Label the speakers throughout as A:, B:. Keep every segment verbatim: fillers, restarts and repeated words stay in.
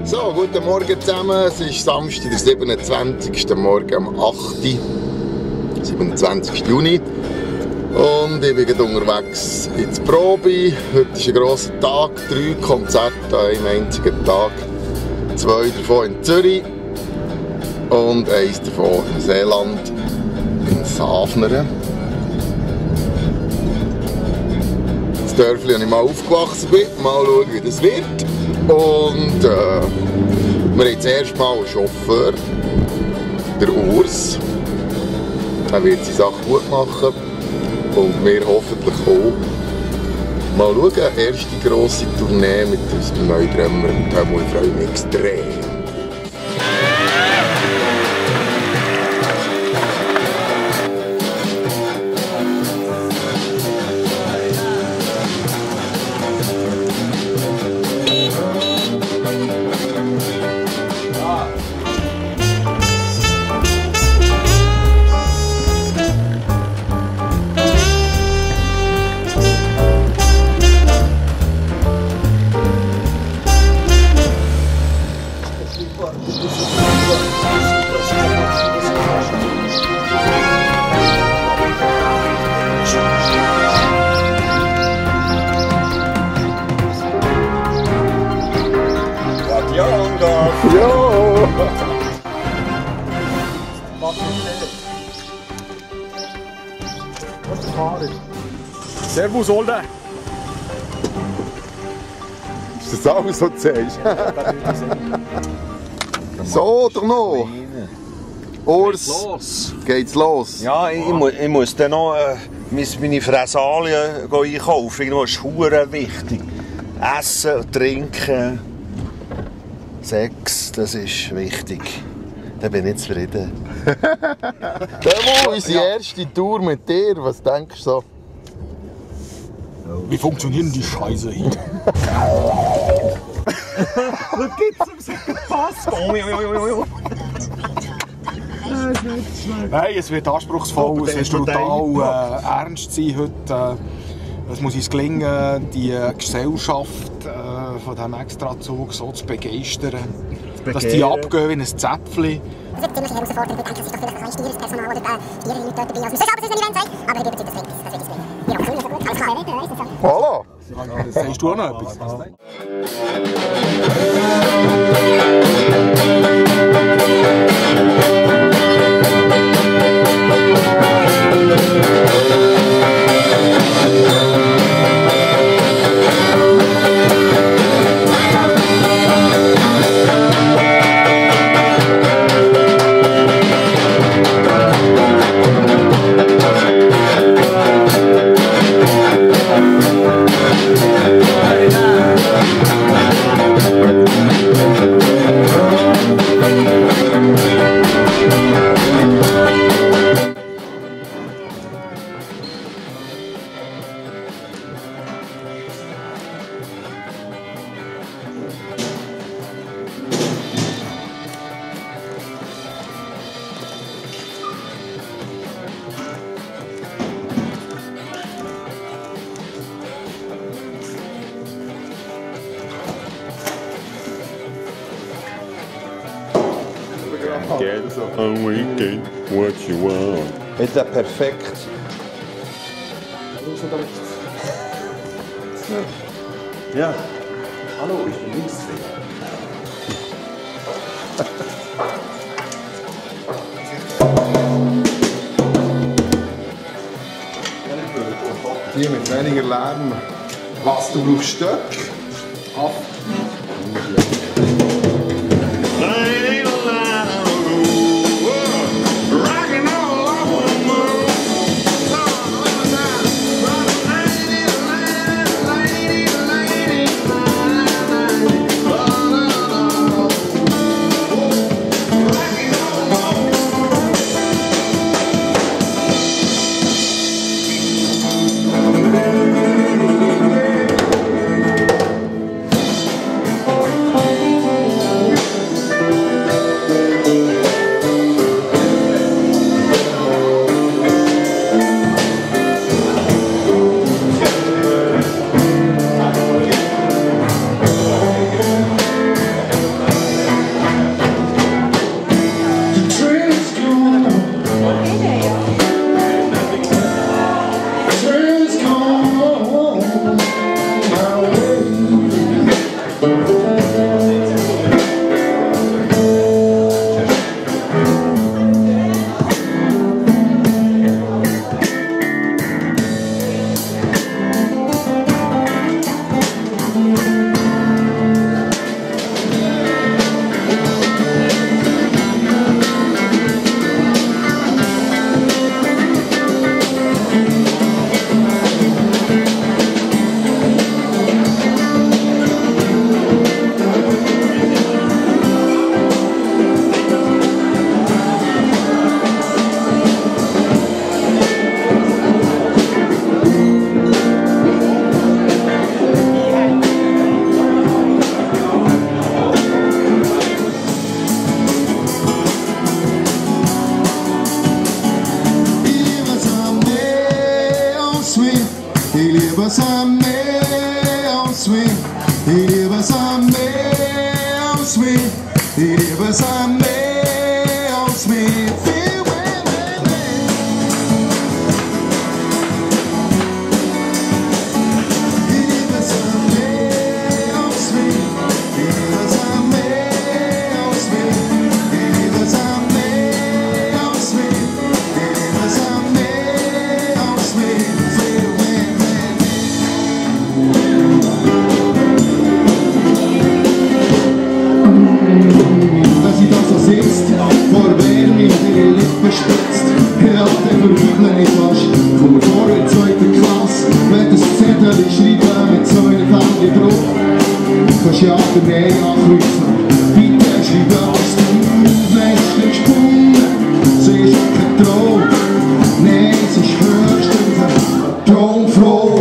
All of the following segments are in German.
A: So, guten Morgen zusammen. Es ist Samstag, der siebenundzwanzigste Morgen am achten siebenundzwanzigsten Juni. Und ich bin unterwegs ins Probe. Heute ist ein grosser Tag, drei Konzerte an einem einzigen Tag. Zwei davon in Zürich und eins davon in Seeland, in Safnern. Das Dörfli, wo ich mal aufgewachsen bin. Mal schauen, wie das wird. Und äh, wir haben zuerst mal einen Chauffeur, der Urs. Er wird seine Sache gut machen und wir hoffentlich auch. Mal schauen, erste grosse Tournee mit unserem neuen Drummer und da freue ich mich extrem. Jo!
B: Servus, Olde!
A: Ist das alles, was du sagst? So, doch noch! Urs, geht's los?
C: Ja, ich, mu ich muss dann noch äh, meine Fressalien einkaufen. Das ist verdammt wichtig. Essen, trinken, Sex, das ist wichtig. Da bin ich zufrieden.
A: Demo, unsere erste Tour mit dir, was denkst du so?
B: Wie funktionieren die Scheiße hier? Was gibt's um gepasst? Nein, es wird anspruchsvoll, es wird brutal äh, ernst sein heute. Es muss uns gelingen, die Gesellschaft äh, von diesem Extrazug so zu begeistern, zu dass die abgehen wie ein Zäpfchen.
D: Es wird ziemlich herausfordernd, ich denke, es ist doch vielleicht kein Steuerungspersonal oder Steuerleute dort dabei. Also, sonst aber es ist ein Event, aber ich bin überzeugt, das wird es gelingen. Ja, so gut, alles klar, weißt du so.
A: Hallo!
B: Sagst du auch noch etwas?
E: Get a weekend, what you want.
C: Ist das perfekt? Ja.
E: Hallo, ich bin Linksträger.
A: Hier mit weniger Lärm. Was, du brauchst Stöcke? Ab. es an mehr als mich. Ich liebe es an mehr als mich. Ich liebe es an mehr als mich. Viel mehr, mehr, mehr. Ich liebe es an mehr als mich. Ich liebe es an mehr als mich. Ich liebe es an mehr als mich. Ich liebe es an mehr als mich. Viel mehr, mehr, dass sie da so sitzt, vor Wärme und ihre Lippen spitzt. Ja, dann verwüble ich fast. Komm vor in zweiter Klasse, wenn das Zettel schreiben mit so einem Fähnchen drauf. Kannst ja den Nein ankreuzen. Bitte schreiben, was du letztlich gefunden. Sie ist kein Traum. Nein, sie ist höchstens ein Traumfroh.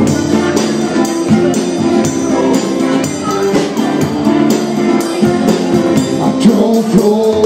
A: Traumfroh.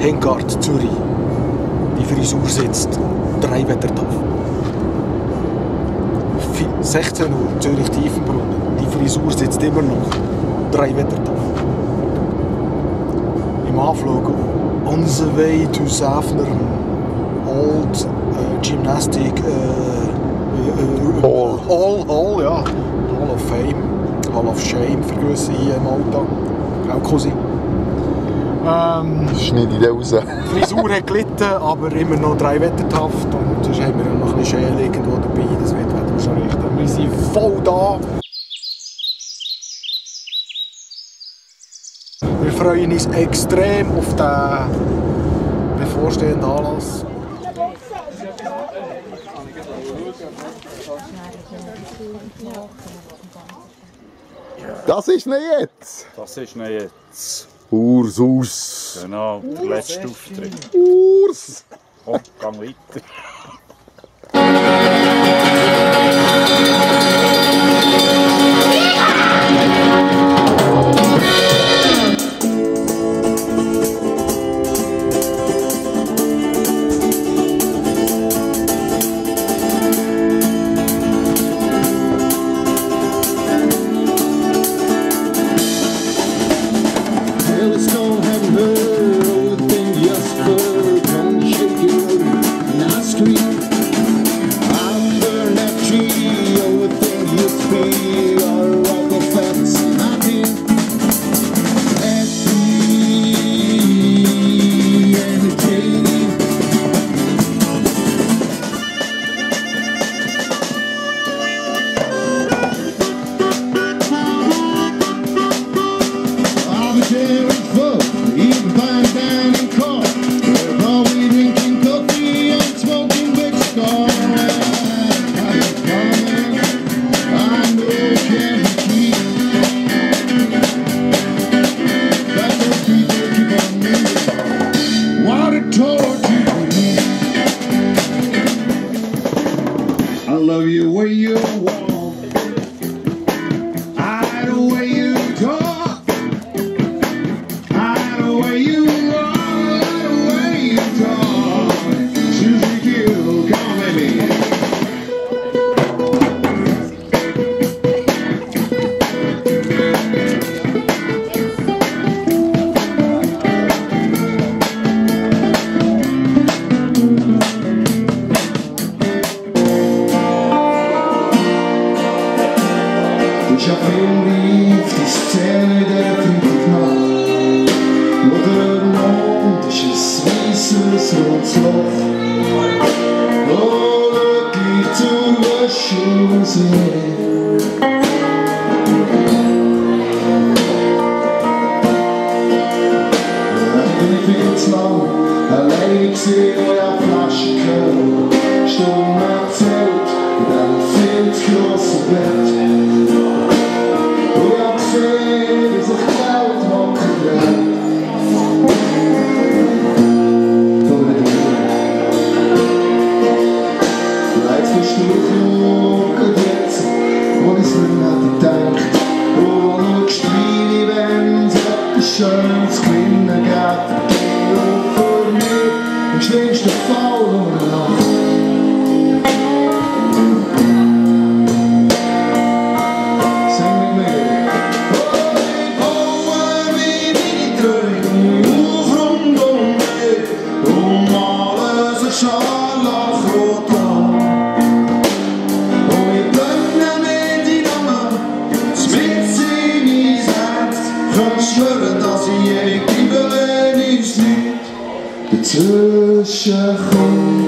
B: Henkart, Zürich. Die Frisur sitzt drei Wettertaff. sechzehn Uhr, Zürich Tiefenbrunnen. Die Frisur sitzt immer noch drei Wettertaff. Im Anflug on the way to Safner Old uh, Gymnastic uh, uh,
A: Hall.
B: Hall, Hall, ja. Hall of Fame, Hall of Shame vergrüße hier im Auto. Auch Cousin. Ähm,
A: Schneide ich raus.
B: die Frisur hat gelitten, aber immer noch drei Wettertaft. Und sonst haben wir noch ein bisschen Schäl irgendwo dabei. Das wird wir schon richten. Wir sind voll da. Wir freuen uns extrem auf den bevorstehenden Anlass.
A: Das ist nicht jetzt.
E: Das ist nicht jetzt.
A: Ursus.
E: Genau, der letzte Auftritt.
A: Urs.
E: Oh, gang weiter.
F: Zwischen